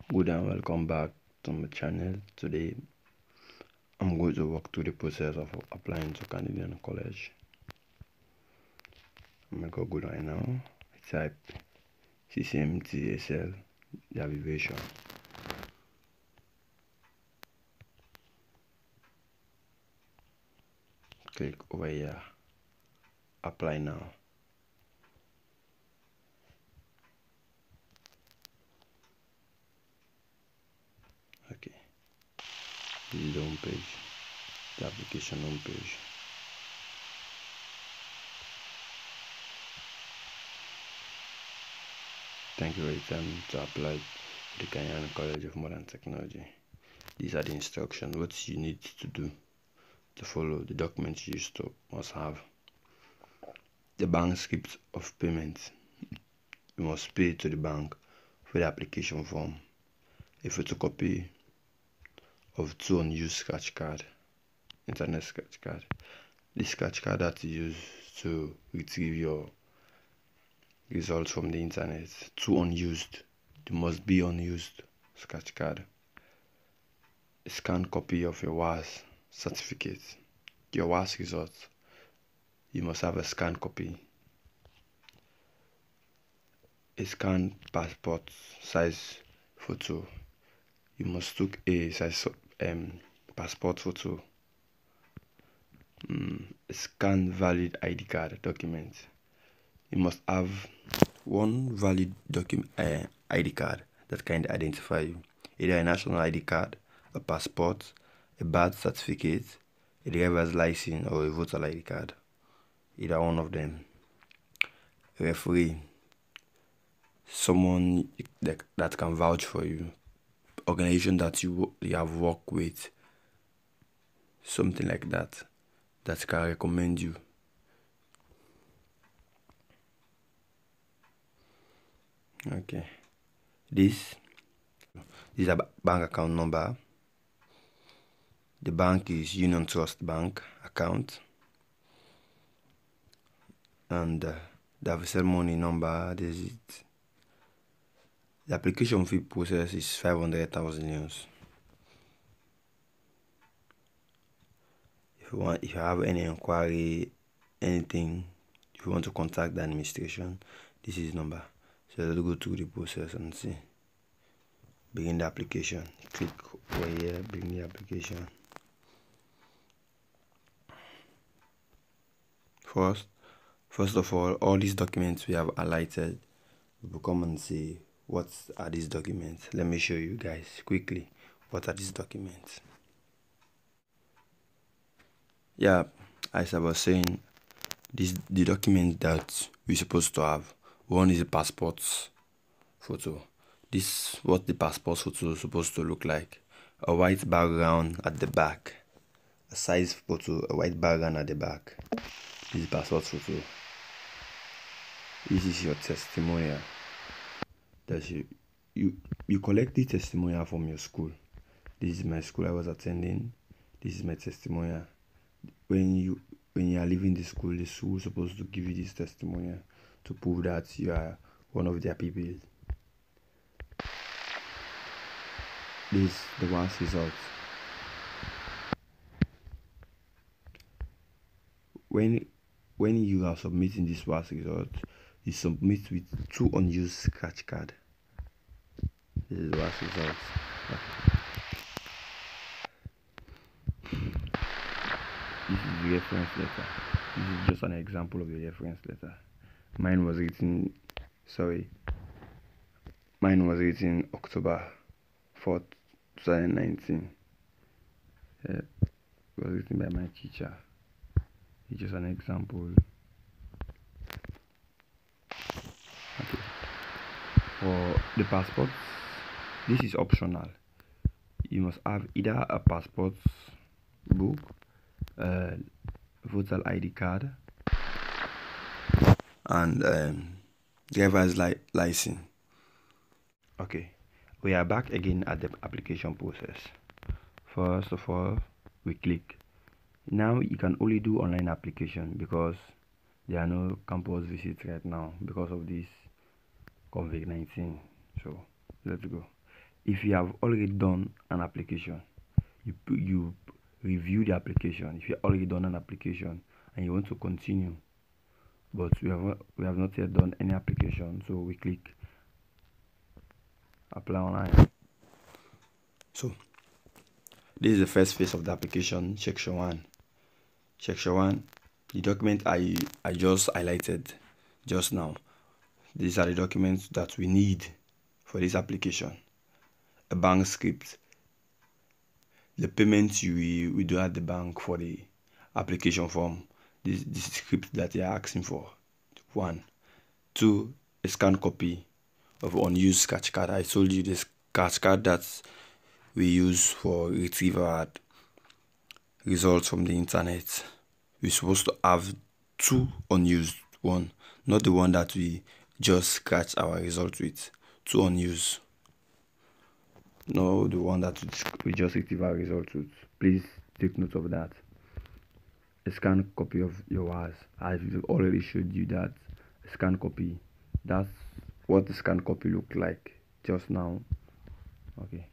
Good and welcome back to my channel. Today I'm going to walk through the process of applying to Canadian College. I'm going to Google right now. I type CCMTSL, the abbreviation. Click over here, apply now. Okay, this is the home page, the application home page. Thank you for your time to apply to the Canadian College of Modern Technology. These are the instructions, what you need to do to follow. The documents you must have. The bank script of payment. You must pay to the bank for the application form. A photocopy of 2 unused scratch card, internet scratch card. The scratch card that you use to retrieve your results from the internet. 2 unused. They must be unused scratch card. A scanned copy of your WAS certificate. Your WAS results. You must have a scanned copy. A scanned passport size photo. You must take a size passport photo. A scanned valid ID card document. You must have one valid document ID card that can identify you. Either a national ID card, a passport, a birth certificate, a driver's license, or a voter ID card. Either one of them. A referee. Someone that can vouch for you. Organization that you have worked with. Something like that can recommend you. Okay, this is a bank account number. The bank is Union Trust Bank account, and the ceremony number. This is it. The application fee process is 500,000 euros. If you have any inquiry, anything, if you want to contact the administration, this is number. So let's go through the process and see. Begin the application. Click over here, begin the application. First of all these documents we have highlighted, we will come and see what are these documents. Let me show you guys quickly what are these documents. Yeah, as I was saying, the document that we're supposed to have. One is a passport photo. This what the passport photo is supposed to look like. A white background at the back. A size photo, a white background at the back. This is passport photo. This is your testimonial. That you collect the testimonial from your school. This is my school I was attending. This is my testimonial. When you are leaving the school is supposed to give you this testimonial to prove that you are one of their people. This is the WAS result. When you are submitting this WAS result, you submit with 2 unused scratch card. This is WAS result. This is the reference letter. This is just an example of the reference letter. Mine was written October 4th, 2019. It was written by my teacher. It's just an example. Okay. For the passport, this is optional. You must have either a passport book, voter ID card, and driver's license. Okay, we are back again at the application process. First of all, we click. Now you can only do online application because there are no campus visits right now because of this COVID-19. So let's go. if you have already done an application, you review the application. If you have already done an application and you want to continue, but we have not yet done any application, so we click apply online. So this is the first phase of the application, section 1. Section 1, the document I just highlighted just now. These are the documents that we need for this application. A bank script, the payments we do at the bank for the application form, this script that they are asking for. 1. 2, a scanned copy of unused scratch card. I told you this scratch card that we use for retrieve our results from the internet. We're supposed to have 2 unused, 1, not the one that we just scratch our result with. 2 unused, no, the one that we just retrieve our result with. Please take note of that. A scanned copy of your WAS. I've already showed you that. A scanned copy, that's what the scanned copy looked like just now. Okay,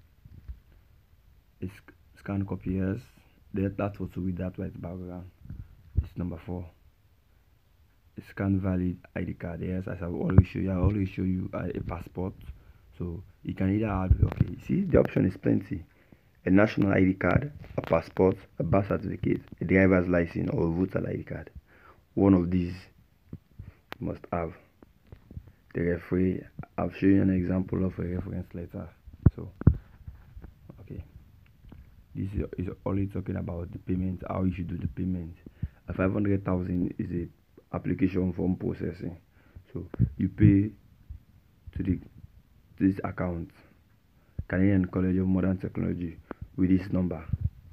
it's scanned copy, yes, that photo with that white background. It's number 4. A scanned valid ID card, yes, as I've already show you a passport. So you can either add, okay, see the option is plenty: a national ID card, a passport, a birth certificate, a driver's license, or a voter ID card. One of these you must have. The referee, I've shown you an example of a reference letter. So okay, this is only talking about the payment, how you should do the payment. A 500,000 is a application form processing. So you pay to this account, Canadian College of Modern Technology, with this number,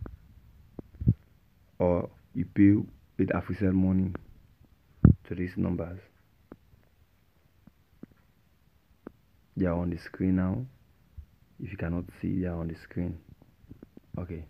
or you pay with Africell money to these numbers. They are on the screen now. If you cannot see, they are on the screen. Okay,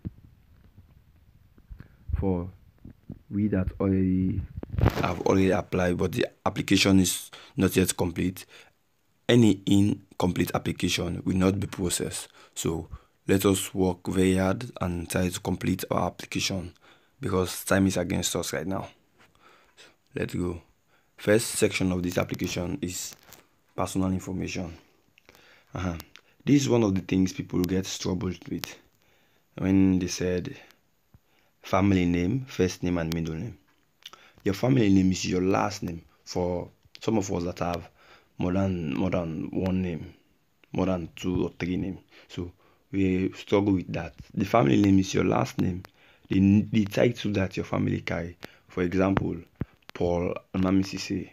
for we that have already applied but the application is not yet complete, any incomplete application will not be processed. So let us work very hard and try to complete our application, because time is against us right now. Let's go. First section of this application is personal information. This is one of the things people get troubled with when they said family name, first name and middle name. Your family name is your last name. For some of us that have more than one name, more than 2 or 3 names, so we struggle with that. The family name is your last name, the title that your family carry. For example, Paul Almami Cisse.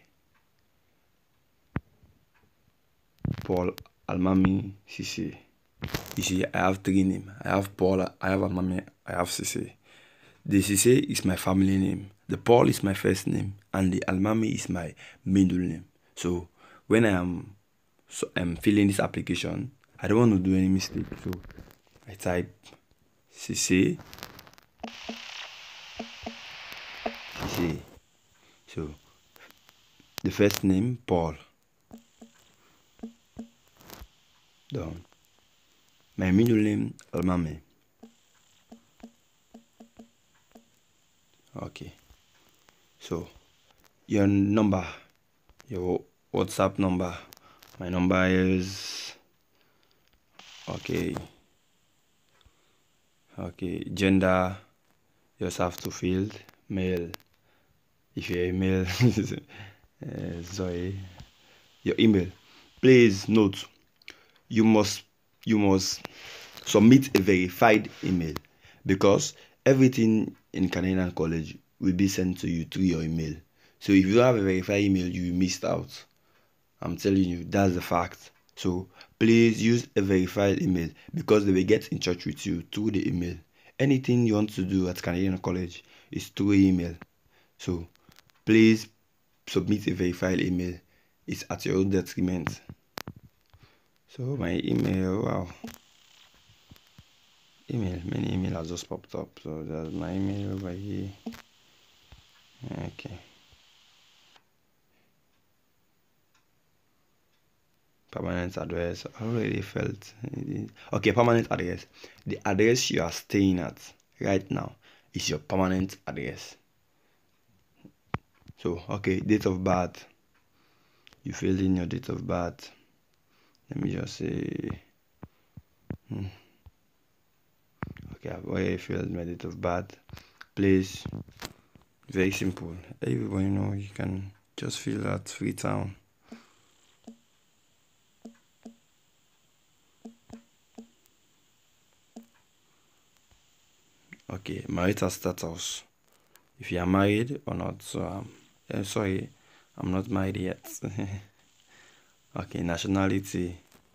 Paul Almami Cisse. You see, I have 3 names. I have Paul, I have Almami, I have Cisse. The Cisse is my family name, the Paul is my first name, and the Almami is my middle name. So when I'm filling this application, I don't want to do any mistake. So I type Cisse. So the first name Paul. Done. My middle name Almami. Okay. So your number, your WhatsApp number. My number is okay. Gender, you just have to field male. If you're a male, sorry. Your email. Please note, you must submit a verified email, because everything in Canadian College will be sent to you through your email. So if you don't have a verified email, you missed out. I'm telling you, that's the fact. So please use a verified email, because they will get in touch with you through the email. Anything you want to do at Canadian College is through email. So please submit a verified email. It's at your own detriment. So my email, wow, many email has just popped up. So there's my email over here. Okay. Permanent address. I already felt. Okay, permanent address. The address you are staying at right now is your permanent address. So, okay, date of birth. You filled in your date of birth. Let me just say. Okay, I've already filled my date of birth. Place. Very simple. Everybody know you can just fill that Freetown. Okay, marital status. If you are married or not. So sorry, I'm not married yet. Okay, nationality.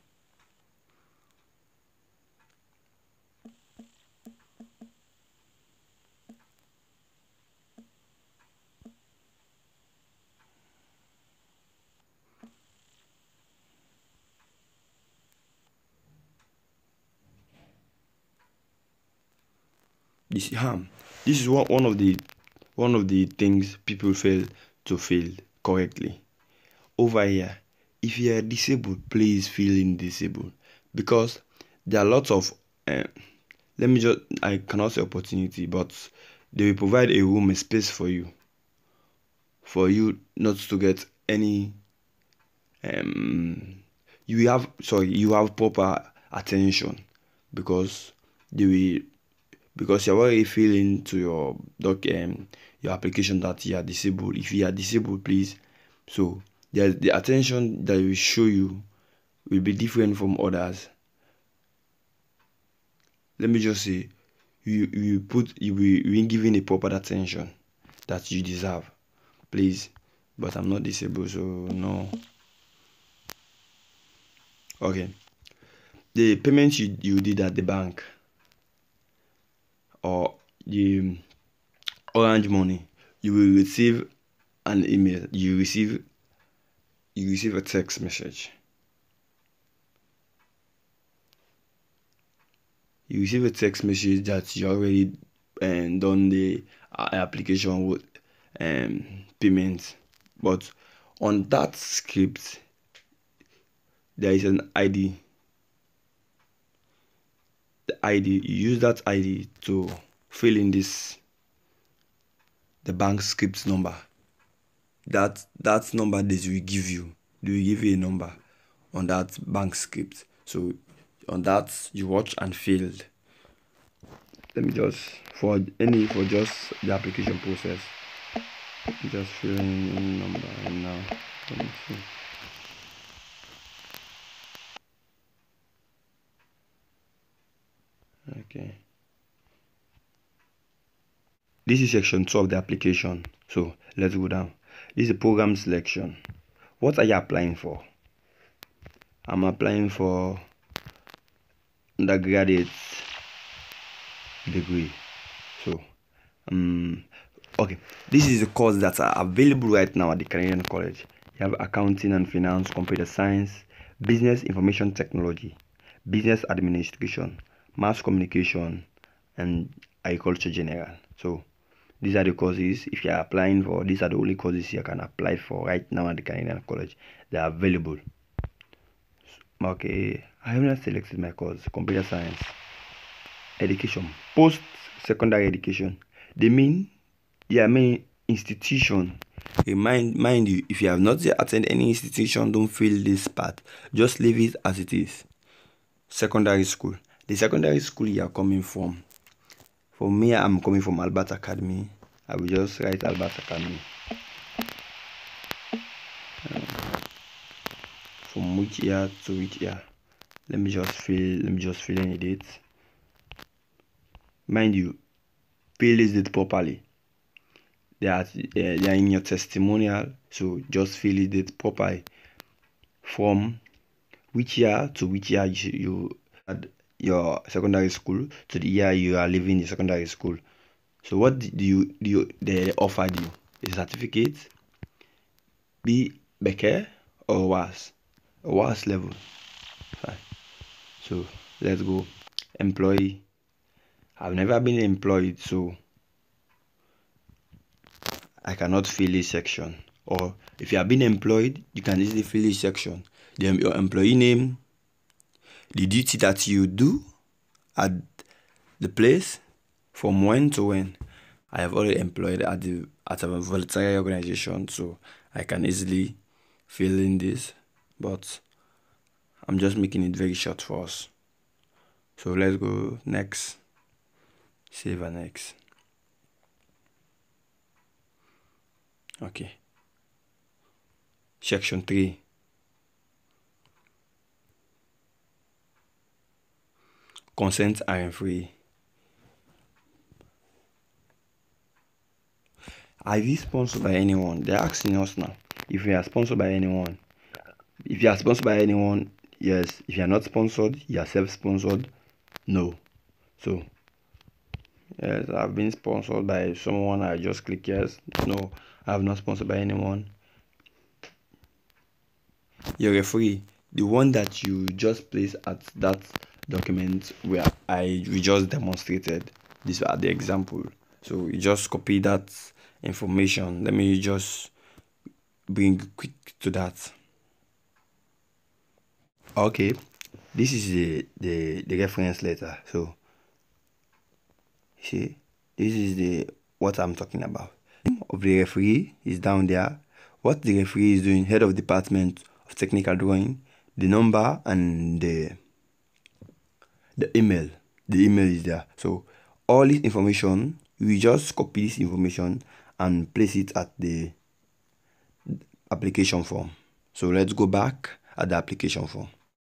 This is one of the things people fail to fill correctly. Over here, if you are disabled, please fill in disabled, because there are lots of I cannot say opportunity, but they will provide a room, a space for you not to get any you have proper attention, because they will because you're already feeling to your application that you are disabled. If you are disabled, please, so the attention that we show you will be different from others. Let me just say, you will given a proper attention that you deserve, please. But I'm not disabled, so no. Okay, the payment you did at the bank or the Orange Money, you will receive an email. You receive a text message. You receive a text message that you already done the application with payment, but on that script there is an ID. The ID, you use that ID to fill in the bank script number. That number they will give you a number on that bank script. So on that you watch and fill. Let me just for just the application process, just fill in number and now let me see. Okay, this is section 2 of the application. So let's go down. This is a program selection. What are you applying for? I'm applying for undergraduate degree. So okay, this is the course that are available right now at the Canadian College. You have accounting and finance, computer science, business information technology, business administration, mass communication, and agriculture general. So these are the courses. If you are applying for, these are the only courses you can apply for right now at the Canadian College. They are available. Okay, I have not selected my course, computer science, education, post-secondary education. They mean institution. Mind you, if you have not yet attended any institution, don't fill this part. Just leave it as it is. Secondary school. The secondary school you are coming from. For me, I'm coming from Albert Academy. I will just write Albert Academy. From which year to which year? Let me just fill in a date. Mind you, fill this date properly. They are in your testimonial, so just fill it date properly. From which year to which year you had your secondary school to the year you are leaving the secondary school. So what they offered you? A certificate, Becker or WAS level. Fine. So let's go. Employee. I've never been employed, so I cannot fill this section. Or if you have been employed, you can easily fill this section. your employee name, the duty that you do at the place, from when to when. I have already employed at a voluntary organization, so I can easily fill in this, but I'm just making it very short for us. So let's go next. Save and next. Okay. Section 3. Consent are free. Are you sponsored by anyone? They're asking us now if we are sponsored by anyone. If you are sponsored by anyone, yes. If you are not sponsored, you are self-sponsored, no. So yes, I've been sponsored by someone. I just click yes. No, I have not sponsored by anyone. Your referee, the one that you just place at that document where we just demonstrated. These are the example. So you just copy that information. Let me just bring quick to that. Okay, this is the reference letter. So see, this is the what I'm talking about. Of the referee is down there. What the referee is doing, head of department of technical drawing, the number and the email. The email is there. So all this information, we just copy this information and place it at the application form. So let's go back at the application form.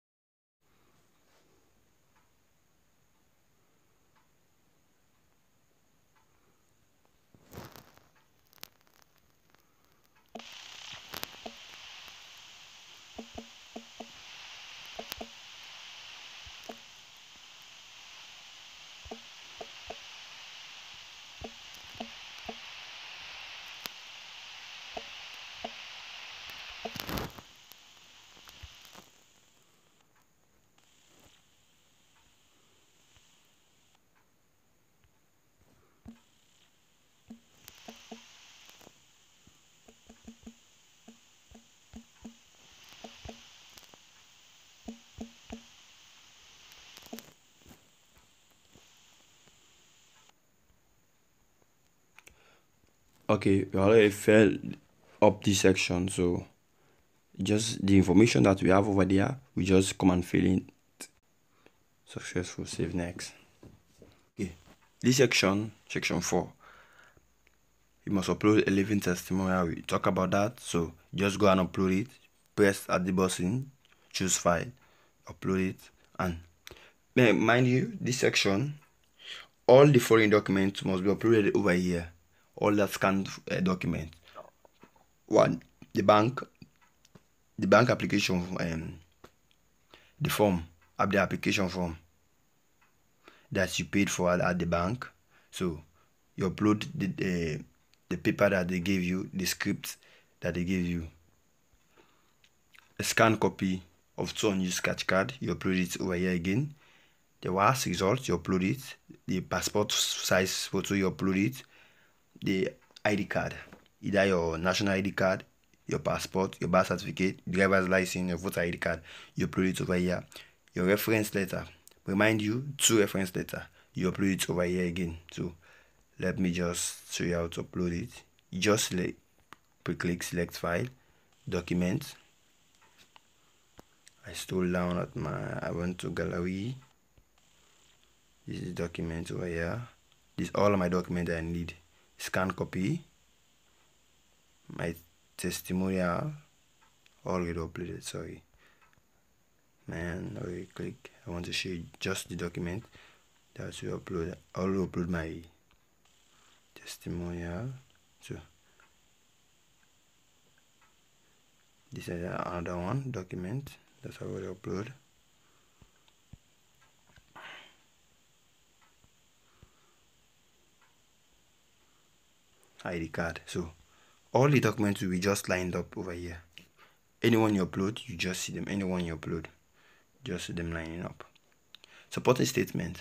Okay, we already filled up this section, so just the information that we have over there, we just come and fill in. Successful. Save next. Okay, this section 4, you must upload a living testimonial. We talk about that, so just go and upload it. Press at the button, choose file, upload it, and mind you, this section, all the following documents must be uploaded over here. All that scanned document. 1, the bank application, the form, the application form that you paid for at the bank. So you upload the paper that they gave you, the script that they gave you, a scanned copy of 2 unused scratch card, you upload it over here again. The WAS result, you upload it. The passport size photo, you upload it. The ID card, either your national ID card, your passport, your birth certificate, driver's license, your voter ID card, you upload it over here. Your reference letter, remind you, 2 reference letter, you upload it over here again. So let me just show you how to upload it. You just click select file, document. I scroll down at I went to gallery. This is document over here. This is all of my documents I need. Scan copy, my testimonial, already uploaded. Sorry, man. Already click. I want to show you just the document that we upload. I already upload my testimonial. So this is another one document that I already upload. ID card. So all the documents will be just lined up over here. Anyone you upload, you just see them. Anyone you upload, just see them lining up. Supporting statement.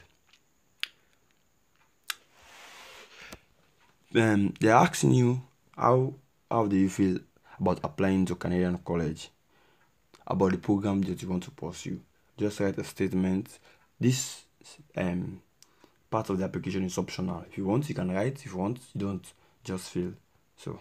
They're asking you how do you feel about applying to Canadian College. about the program that you want to pursue. Just write a statement. This part of the application is optional. If you want, you can write. If you want, you don't. Just fill. So,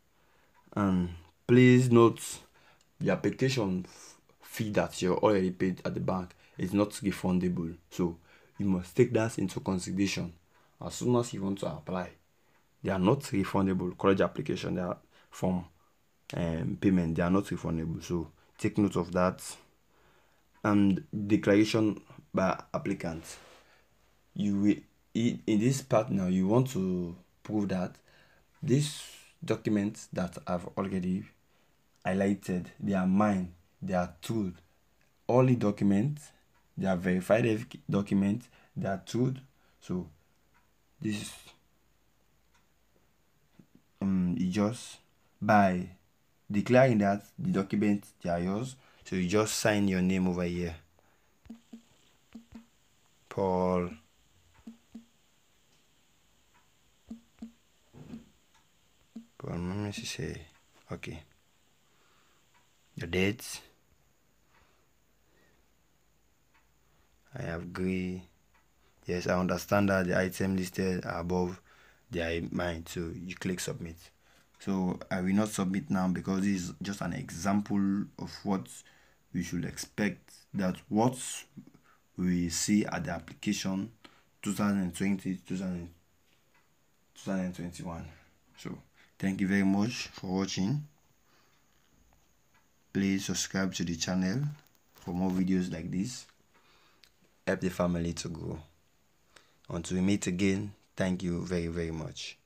please note the application fee that you already paid at the bank is not refundable. So you must take that into consideration as soon as you want to apply. They are not refundable. College application, they are from payment, they are not refundable. So take note of that. And declaration by applicant. You will, in this part now, you want to prove that these documents that I've already highlighted, they are mine, they are true. All the documents, they are verified documents, they are true. So this is just by declaring that the documents, they are yours. So you just sign your name over here, Paul let me say, okay, your dates, I agree. Yes, I understand that the item listed are above, they are mine. So you click submit. So I will not submit now because this is just an example of what we should expect, that what we see at the application 2020 2021. So thank you very much for watching. Please subscribe to the channel for more videos like this. Help the family to grow. Until we meet again, thank you very, very much.